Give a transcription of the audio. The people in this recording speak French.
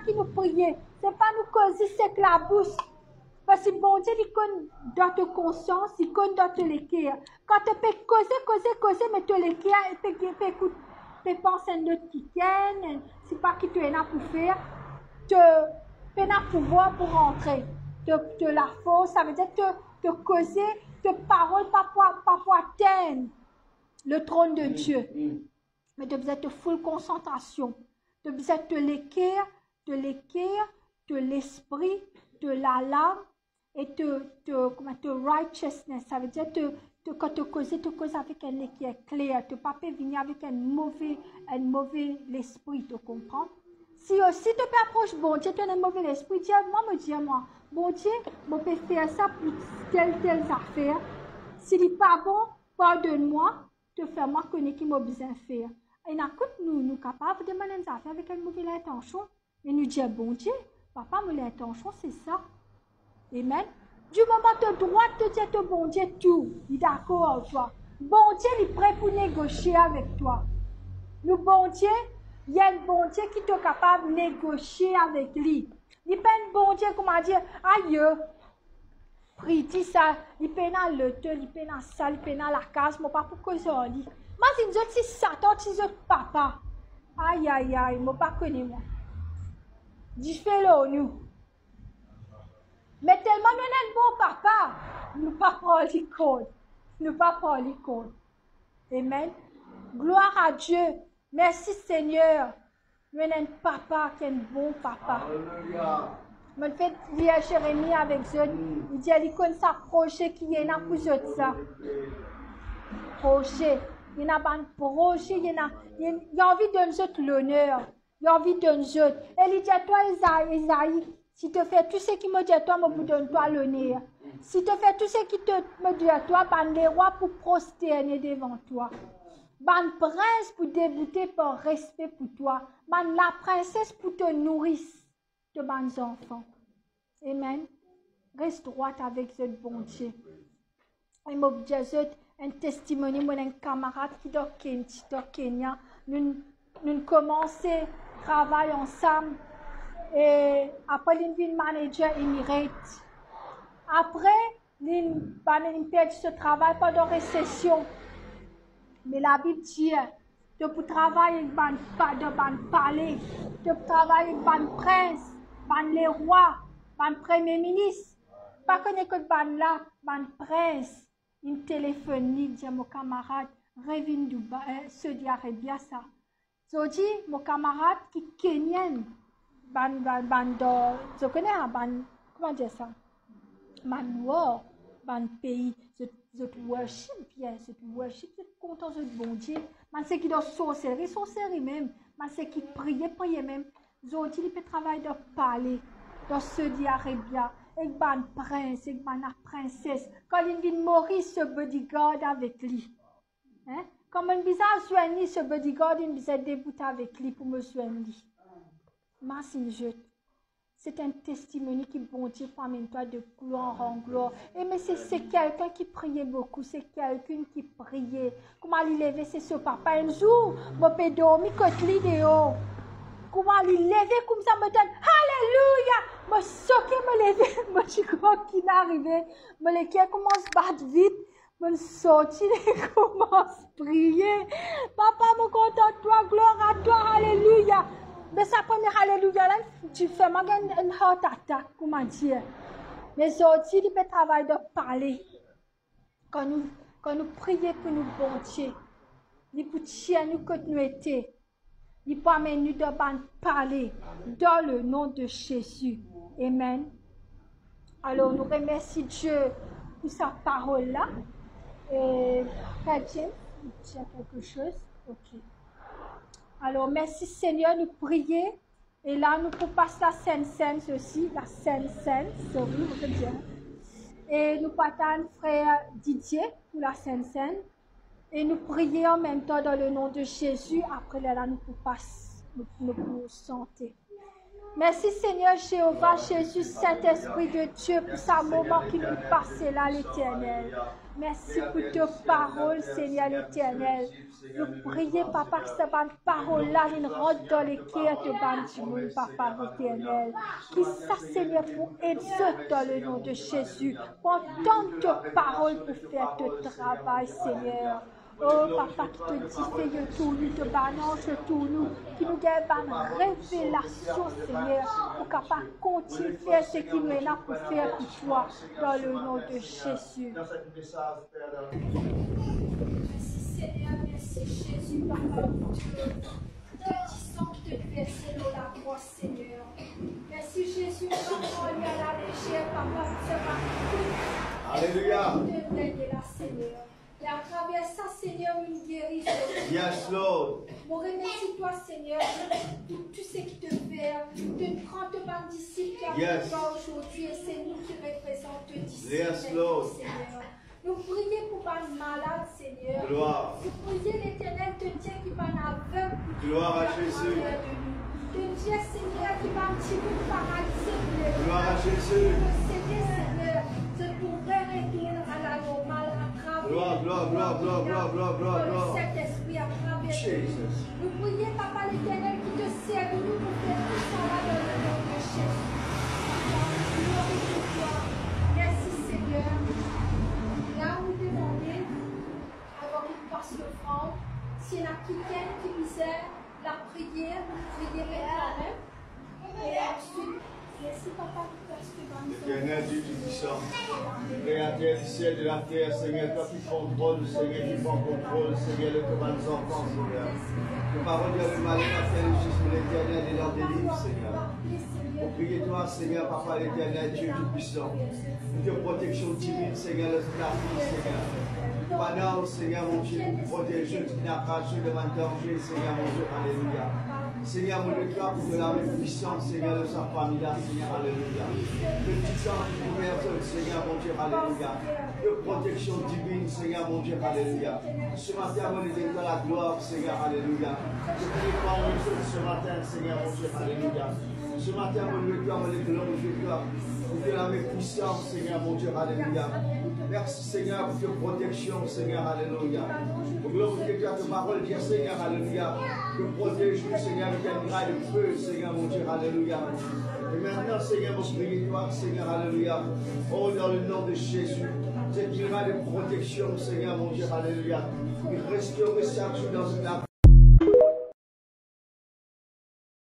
qui nous prier. C'est pas nous causer cette la bouche. Parce que bon Dieu, il connaît dans ta conscience, il connaît dans ta l'équerre. Quand tu peux causer, mais tu l'équerre, et tu écoutes, tu penses à un autre qui gagne, c'est pas qui tu es là pour faire, tu es là pour pouvoir pour rentrer. De la force, ça veut dire te causer, te parole, pas pour atteindre le trône de Dieu. Mais tu as besoin de full concentration. Tu as besoin de l'équerre, de l'esprit, de la langue et de righteousness. Ça veut dire quand tu causes avec un équerre clair. Tu ne peux pas venir avec un mauvais esprit, tu comprends? Si aussi tu peux approcher bon Dieu, tu as un mauvais esprit, dis-moi, bon Dieu, je peux faire ça pour telle affaire. S'il n'est pas bon, pardonne-moi, te faire moi connaître qui m'a besoin de faire. Et nous capables de demander des affaires avec une mauvaise intention. Mais nous disons, bon Dieu, papa, mon intention, c'est ça. Amen. Du moment où tu as le droit de te dire, bon Dieu, tout, il est d'accord avec toi. Bon Dieu, il est prêt pour négocier avec toi. Le bon Dieu, il y a un bon Dieu qui est capable de négocier avec lui. Il n'est pas un bon Dieu, comment dire, aïe, dit ça, il peut dans le te, il peut dans la salle, il peut dans la case, mais pas pour causer en lit. Moi, si Satan, si je papa, aïe, je ne pas connais moi. Dis, fais-le, nous. Mais tellement nous sommes bon papa, nous ne pas prendre les comptes. Nous ne pas prendre les comptes. Amen. Gloire à Dieu. Merci Seigneur. Nous sommes un papa qui est un bon papa. Alléluia. Je fais lire Jérémie avec eux. Il dit, il connaît ça projet qui est là pour eux ça. Projet. Il y a un projet, il a envie de nous autres l'honneur. Il a envie de nous autres. Et il dit à toi, Isaïe, si tu fais tout ce qui me dit à toi, je donne toi l'honneur. Si tu fais tout ce qui me dit à toi, ben les rois pour prosterner devant toi. Ben prince pour débuter par respect pour toi. Ben la princesse pour te nourrir de bons enfants. Amen. Reste droite avec ce bon Dieu. Et moi, je dis un testimony, moi, un camarade qui est au Kenya. Nous commençons à travailler ensemble. Et après, il devient manager Emirates. Après, il perd ce travail pendant la récession. Mais la Bible dit, tu peux travailler avec le palais, tu peux travailler avec le prince, avec les rois, avec le premier ministre. Pas que le là, le prince. Il téléphone, il dit à mon camarade, reviens Dubaï, Saudi Arabia, ça. Je dis, mon camarade qui est kenyan, je connais comment dire ça? War, pays, je worship bien, je content de bon Dieu. Mais c'est qui doit sorcellerie même. Mais c'est qui prier même. Je dis, il peut travailler dans le palais, dans Saudi Arabia, avec ban prince, avec la princesse. Quand il vient mourir, ce bodyguard avec lui. Hein? Comme un bizarre soigner ce bodyguard, il vient débuter avec lui pour me soigner. C'est un testimony qui bon Dieu parmi toi de gloire en gloire. Et mais c'est quelqu'un qui priait beaucoup, c'est quelqu'un qui priait. Comment il levait ce papa un jour, mon père dormi côté l'idéo. Comment il levait comme ça me donne Alléluia. Moi choqué me lever, moi je crois qu'il est arrivé. Mais les qui commence à battre vite. Je sorti, je commence à prier. Papa, me content de toi, gloire à toi, Alléluia. Mais ça première Alléluia, là, tu fais un heart attack, comment dire. Mais sorti, il peut travailler de parler. Quand nous prions pour nous bon Dieu, il peut tirer nous que nous étions. Il peut amener nous de parler dans le nom de Jésus. Amen. Alors, nous remercions Dieu pour sa parole-là. Et Père tu as quelque chose? Ok. Alors, merci Seigneur, nous prions. Et là, nous pouvons passer la Sainte-Seine aussi, la Sainte-Seine, sorry, vous pouvez dire. Et nous partons frère Didier pour la Sainte-Seine. Et nous prions en même temps dans le nom de Jésus. Après là, nous pouvons passer, nous pouvons chanter. Merci Seigneur Jéhovah, Jésus, Saint-Esprit de Dieu, pour ce moment qui nous passe là, l'Éternel. Merci pour ta parole, Seigneur l'Éternel. Nous prions, Papa, que cette parole-là rentre dans les cœurs de Bandimoun, Papa l'Éternel. Qui ça, Seigneur, pour aider dans le nom de Jésus. Pour entendre ta parole pour faire ton travail, Seigneur. Oh, Papa, qui te dit, Seigneur, tout nous, te balance tout nous, qui nous donne une révélation, Seigneur, pour capable continuer à faire ce qu'il nous est là pour faire pour toi, dans le nom de Jésus. Merci, Seigneur, merci, Jésus, Papa, pour Dieu. Te disant qui te versé dans la croix, Seigneur. Merci, Jésus, Papa, lui à la légère, Papa, pour ce matin. Alléluia. Te donner la Seigneur. Et à travers ça, Seigneur, une guérison. Yes, Lord. Mon remercie toi, Seigneur, pour tout ce qui te fait. De prendre ma disciple qui a fait aujourd'hui, et c'est nous qui représentons tes disciples. Yes, Lord. Seigneur. Nous prions pour pas malade, Seigneur. Gloire. Nous prions l'Éternel, te dire qui va aveugle. Gloire à Jésus. Te dire, Seigneur, qui va un petit peu paralysé. Gloire à Jésus. Seigneur, je pourrais retourner à la normale à travers. Gloire, gloire, gloire, gloire, gloire, gloire, gloire, gloire. Saint-Esprit à travers. Jesus. Nous prions, Papa l'Éternel, qui te sert de nous pour faire tout ça là dans le nom de Jésus. Gloire pour toi. Merci, Seigneur. Là où nous demandons, avant qu'il passe le front, s'il y en a quelqu'un qui disait la prière, nous prions quand même. Et ensuite, merci, Papa, parce que dans Éternel Dieu Tout-Puissant, Créateur du ciel et de la terre, Seigneur, toi qui contrôles, Seigneur, qui prends contrôle, Seigneur, de tous nos enfants, Seigneur. Que parole de le malin a fait le juste l'Éternel et leur délivre, Seigneur. Pour prier toi, Seigneur, Papa l'Éternel, Dieu Tout-Puissant, pour ta protection divine, Seigneur, de la vie, Seigneur. Pendant, Seigneur, mon Dieu, pour protéger qui n'a pas joué devant danger, Seigneur, mon Dieu, Alléluia. Seigneur, mon Dieu, toi, pour la même puissance, Seigneur, de sa famille, Seigneur, Alléluia. De puissance, de Seigneur, mon Dieu, Alléluia. De protection divine, Seigneur, mon Dieu, Alléluia. Ce matin, mon Dieu, de la gloire, Seigneur, Alléluia. Je prie pour nous ce matin, Seigneur, mon Dieu, Alléluia. Ce matin, mon Dieu, mon Dieu, mon Dieu, pour que la même puissance, Seigneur, mon Dieu, Alléluia. Merci, Seigneur, pour ta protection, Seigneur, Alléluia. Pour glorifier ta parole, Dieu, Seigneur, Alléluia. Que protège-nous, Seigneur, avec un bras de feu, Seigneur, mon Dieu, Alléluia. Et maintenant, Seigneur, mon prier toi, Seigneur, Alléluia. Oh, dans le nom de Jésus, cette bras de protection, Seigneur, mon Dieu, Alléluia. Il restaure chaque jour dans la